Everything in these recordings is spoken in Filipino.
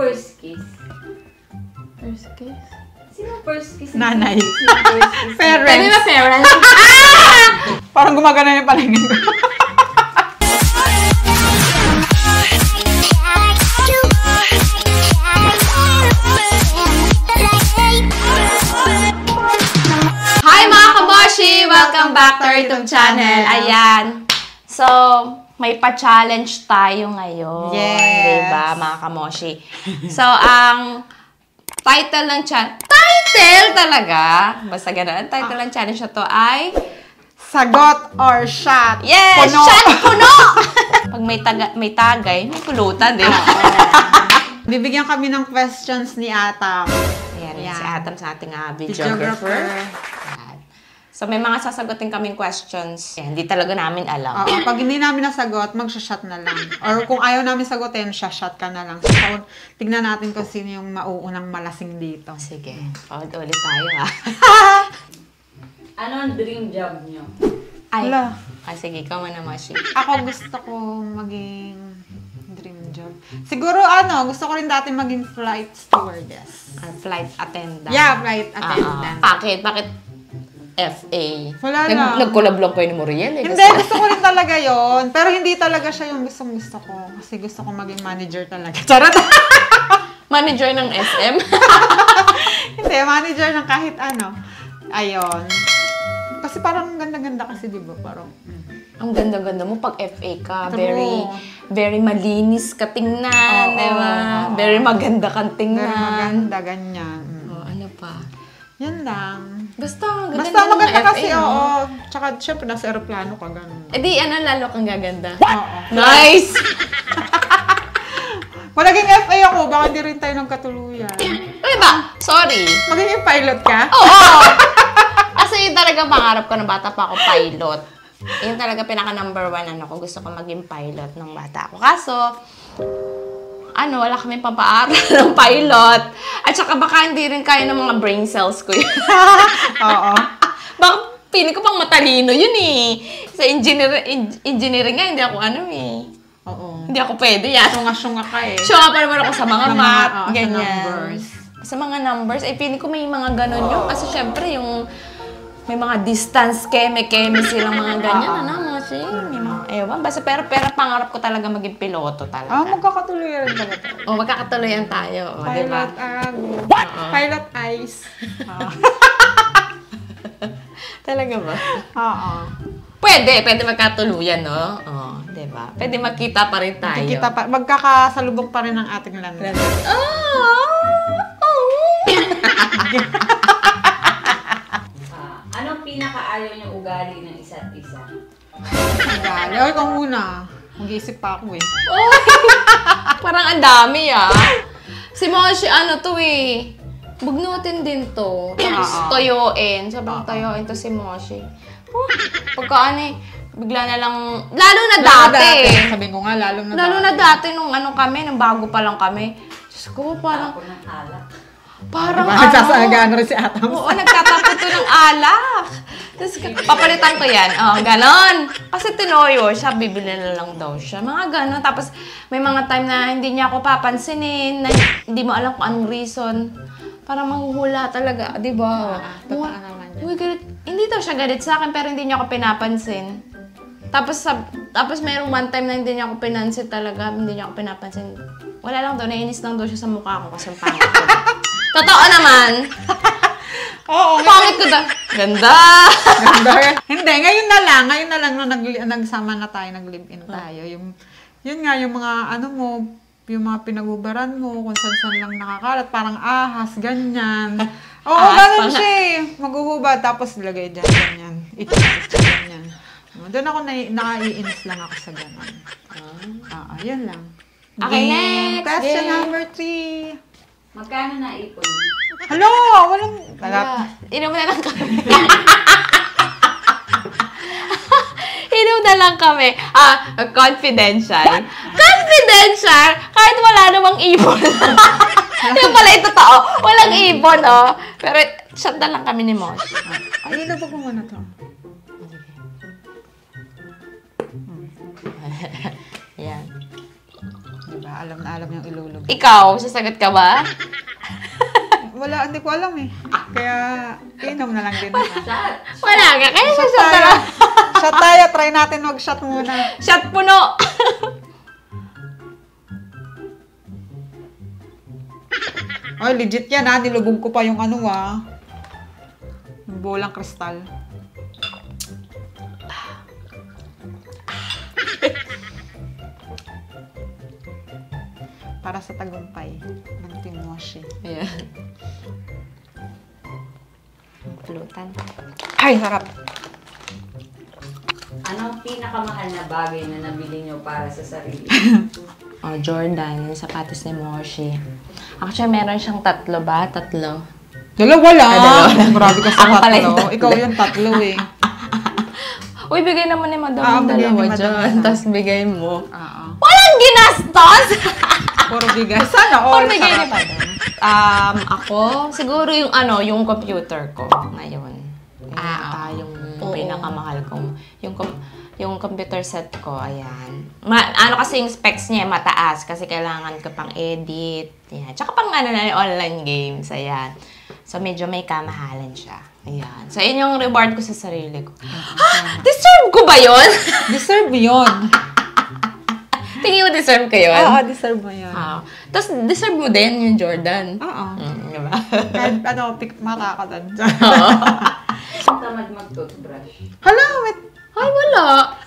first kiss? First kiss? Sino first kiss? Nanay. Sino first kiss? Parents. Pwede ba parents? Parang gumagana yung palingin ko. Hi mga kamoshi! Welcome back to our YouTube channel. Ayan. So, may pa-challenge tayo ngayon. Yes. Diba, mga kamoshi? So, ang title ng challenge... Title talaga! Basta ganun. Ang title ng challenge na to ay... Sagot or shot? Yes! Puno. Shot puno! Pag may tagay, may pulutan, di ba? Bibigyan kami ng questions ni Atam. Ayan, Ayan. si Atam sa ating videographer. Ayan. So, may mga sasagutin kaming questions. Ayan, hindi talaga namin alam. Oo, pag hindi namin nasagot, magsha-shot na lang. Or kung ayaw namin sagutin, shot ka na lang. So, tignan natin kung sino yung mauunang malasing dito. Sige, ulit tayo ha. Ano ang dream job nyo? Ay, Hala. sige, ikaw muna, Moshi. Ako gusto ko maging dream job. Siguro gusto ko rin dati maging flight stewardess. Flight attendant. Yeah, flight attendant. Bakit FA? Wala lang. Nag-collab lang kayo ni Muriel eh. Hindi, gusto ko rin talaga yon. Pero hindi talaga siya yung gusto ko. Kasi gusto ko maging manager talaga. Charot! Manager ng SM? Hindi, manager ng kahit ano. Ayon. Kasi parang ganda-ganda kasi, di ba? Parang, Ang ganda-ganda mo pag FA ka. True. Very malinis ka tingnan, Oo, di ba? oo. Very maganda kang tingnan. very maganda, ganyan. Oh, ano pa? Yan lang. Basta Basta maganda kasi, oo. Tsaka, syempre, nasa aeroplano ka, ganun. Eh di, lalo kang gaganda. Oo. Nice! Kung naging FA ako, baka di rin tayo nagkatuluyan. Uy ba? Sorry. Magiging pilot ka? Oo! Kasi yun talaga pangarap ko ng bata pa ako, pilot. Yun talaga pinaka-number 1 ko. Gusto ko maging pilot ng bata ako. Kaso, wala kami pampaaral ng pilot. At saka baka hindi rin kaya ng mga brain cells ko yun. Oo. Baka piling ko pang matalino yun eh. Sa engineering nga, hindi ako Oo. Hindi ako pwede yan. Sunga-sunga ka eh. Sure pa naman ako sa mga math, sa ganyan. numbers. Sa mga numbers, piling ko may mga ganon yun. Kasi syempre, may mga distance may silang mga ganyan, Moshi? May mga, ewan. Basta, pero pangarap ko talaga maging piloto talaga. Magkakatuloy rin talaga tayo. Magkakatuloyan tayo. Diba? Pilot eyes. Talaga ba? Oo. Pwede magkatuluyan, no? Diba? Pwede magkita pa rin tayo. Magkakasalubong pa rin ang ating landas. Anong pinakaayaw nyo ugali ng isa't isa? Gali. Ay, ikaw muna. Mag-iisip pa ako eh. Parang ang dami Si Moshi, bugnutin din to. Tapos toyoin. Sabi toyoin to si Moshi. Pagka bigla na lang, lalo na dati. Sabi ko nga, lalo na dati nung nung bago pa lang kami. Diyos ko, parang, Ako ng alak. Diba, nagsasagano rin si Atam. Oo, nagtatapo to ng alak. Tapos, papalitan ko yan. Ganon. Kasi tinoyo siya, bibili na lang daw siya. Mga ganon. Tapos, may mga time na hindi niya ako papansinin, na hindi mo alam kung anong reason. Parang manghuhula talaga, di ba? Totoo naman yan. Uy, galit. Hindi daw siya galit sa akin, pero hindi niya ako pinapansin. Tapos mayroong one time na hindi niya ako pinansin talaga, hindi niya ako pinapansin. Wala lang daw, nainis lang daw siya sa mukha ko kasi ang pangit ko. Totoo naman! Oo. Pangit ko daw. Ganda! Ganda. Hindi, ngayon na lang nung nagsama na tayo, nag-live-in tayo. Yun nga, yung mga yung mga pinagubaran mo, kung saan lang nakakalat, parang ahas, ganyan. Oo, ganun siya eh. Maghuhubad, tapos ilagay dyan, ganyan. Ganyan. Doon ako nakaiinis lang ako sa ganun. Yun lang. Okay, next! Question number 3. Magkano naipon? Hello! Walang... Inom na lang kami. Inom na lang kami. Confidential. Confidential! Kahit wala namang ibon. Yung pala ito totoo. Walang ibon, Pero shot na lang kami ni Moshi. Ay, ilabog mo muna to. Yan. Diba? Alam na alam yung ilulog. Ikaw, sasagot ka ba? Wala, hindi ko alam eh. Kaya, inom na lang din ako. Shot. Wala ka. Kaya Shot shot tayo. na. Shot tayo. Try natin mag-shot muna. Shot puno. Ay, legit yan ha. Nilubog ko pa yung ano yung bolang kristal. Para sa tagumpay ng Team Moshi. Ayan. Pulutan. Ay, sarap. Anong pinakamahal na bagay na nabili nyo para sa sarili? Oh, Jordan, yung sapatos ni Moshi. Actually, meron siyang 3 ba? 3. Dalawa lang. Grabe ka sa Ako pala yung 3. Ikaw yung 3 eh. Uy, bigay naman ni Madam ng bigay ni dalawa Madam. dyan. Tapos bigay mo. Oo. Walang ginastos! Puro bigay. Sana Or all. bigay ni Sarap. Madam. Ako, siguro yung computer ko ngayon. Yung pinakamahal kong, yung computer set ko, ayan. Ano kasi yung specs niya, mataas kasi kailangan ko pang edit. Ayan. Tsaka pang online games, ayan. So, medyo may kamahalan siya. Ayan. So, yun yung reward ko sa sarili ko. Deserve ko ba yun? Deserve yun. Tingin mo deserve ko yun? Oo, deserve mo yun. Tapos, deserve mo din yung Jordan. Oo. Diba? Kahit mata ka doon. Tamad mag-toothbrush. Hala, wait. Ay, wala.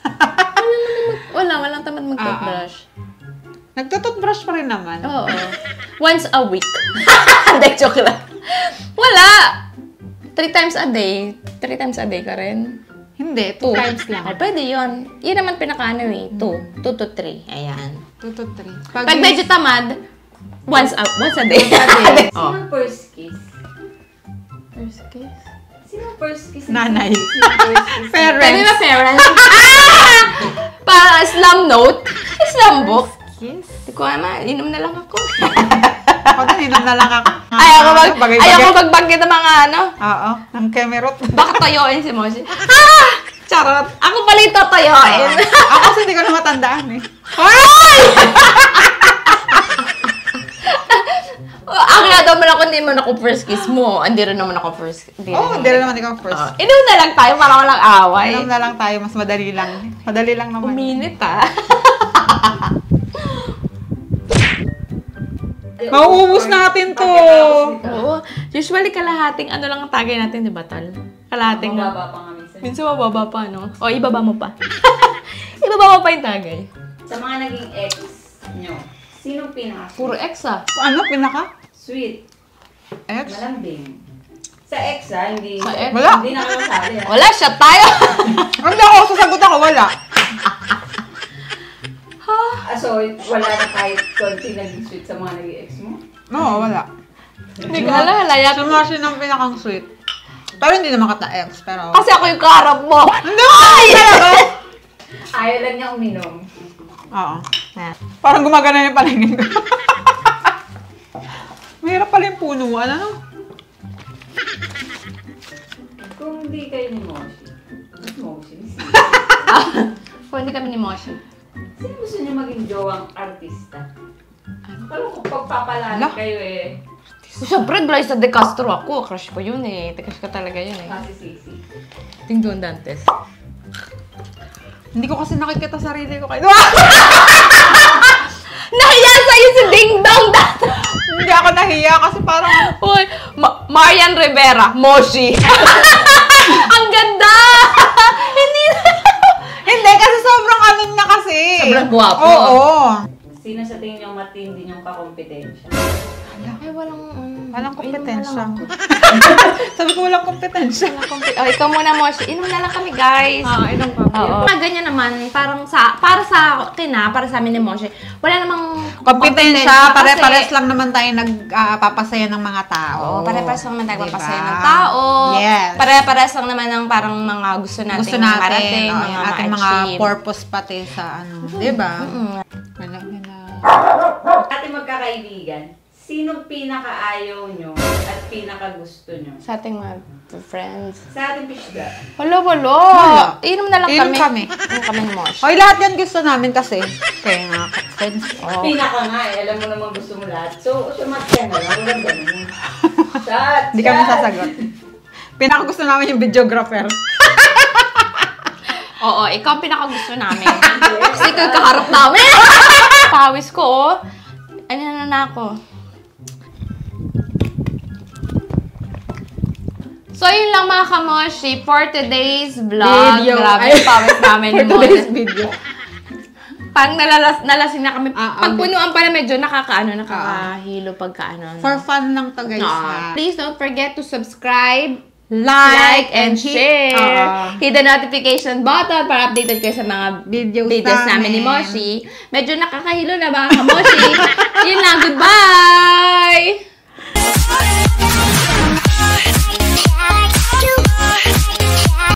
Walang tamad mag-toothbrush. Nagtututbrush pa rin naman. Oo. Once a week. Hindi, joke lang. Wala! 3 times a day. 3 times a day ka rin. Hindi, 2 times lang. Ay, pwede yun. Yun naman pinakaano eh. 2 to 3. Ayan. 2 to 3. Pag medyo tamad, once a day. Sino first kiss? First kiss? Sino first kiss? Nanay. Sino first kiss? Parents. Pwede ba parents? Para Islam note? Islam book? Kiss? Hindi ko alam. Inom na lang ako. Ako din, inom na lang ako. Ayoko magbanggit ng mga ano. Oo, ng kemerot. Baka tayoin si Moshi. Charot. Ako pala yung tatayoin. Ako kasi hindi ko na matandaan eh. Ay! Ang daw mo ako, hindi mo ako first kiss mo. Hindi rin naman ako first kiss. Oo, hindi rin naman ikaw first. Inom na lang tayo para walang away. Inom na lang tayo, mas madali lang. Madali lang naman. Uminit Mauubos natin to. Oo. Usually kalahating ano lang ang tagay natin, di ba, Tal? Kalahating na. Mababa pa nga minsan. Minsan mababa pa, no? O, ibaba mo pa. Ibaba mo pa yung tagay. Sa mga naging ex nyo, sino pinaka? Puro ex, ah. Ano, pinaka? Sweet. Ex? Malambing. Sa ex hindi. Sa ex? Wala. Hindi na kayo sabi Wala, shot tayo. Hindi ako, sasagot ako, wala. So, wala na kahit konti naging sweet sa mga naging ex mo? Oo, wala. Hindi ko alala. Si Moshi ng pinakang sweet. Pero hindi naman kata ex, pero... Kasi ako yung kaharap mo. Hindi! Talaga? Ayaw lang niya uminom. Oo. Parang gumagana yung paningin ko. Mahirap pala yung punuan, ano? Kung hindi kayo ni Moshi, Kung hindi kami ni Moshi. sino gusto niyo maging jowang artista? Pero kung pagpapalala kayo Siyempre, Glyza De Castro ako. Crush ko yun eh. Crush ko talaga yun eh. kasi sisi. Ting Don Dantes. Hindi ko kasi nakikita sarili ko kayo. Nahiya sa'yo si Ding Dong Dantes! Hindi ako nahiya kasi parang... Uy, Marian Rivera, Moshi. Ang ganda! Hindi, kasi sobrang ano na kasi. Sobrang gwapo. Oo. Sino sa tingin niyo matindi niyong kakompetensya? Ay, Walang kompetensya. Sabi ko walang kompetensya. Oh, ikaw muna, Moshi. Inom na lang kami, guys. Inom ka. Oo. Ganyan naman, para sa akin para sa amin ni Moshi, wala namang Kompetensya, kasi- pare-pares lang naman tayo nagpapasaya ng mga tao. Oo, pare-pares lang naman tayo Diba? magpasaya ng tao. Yes. Pare-pares lang naman ng parang mga gusto natin, Gusto natin, marating, yung mga ating mga ma-achieve. purpose pati sa ano, di ba? Mm. Wala na. Ating magkakaibigan, Sinong pinakaayaw nyo at pinakagusto nyo? Sa ating mga friends. Sa ating pishda. Wala. Inom na lang Inom kami. Inom kami ni Mosh. Hoy, lahat yan gusto namin kasi. Kaya nga, friends. Oh. Pinaka nga eh. Alam mo naman gusto mo lahat. So, sumat ka na lang. Walang ganun. Shot! Hindi kami sasagot. Pinaka gusto namin yung videographer. Oo, ikaw ang pinakagusto namin. Kasi ikaw yung kaharap namin. Pawis ko, oh. Ano na ako? So, yun lang mga kamoshi for today's vlog. Video. Grabe yung pawis namin. For today's video. Parang nalasing na kami. Ah, Pag punuan pala medyo nakakahilo pagkaano. For fun lang to guys. Ha? Please don't forget to subscribe, Like and share. Hit the notification button para updated kayo sa mga Videos namin ni namin. Moshi. Medyo nakakahilo na mga kamoshi. Yun lang, goodbye!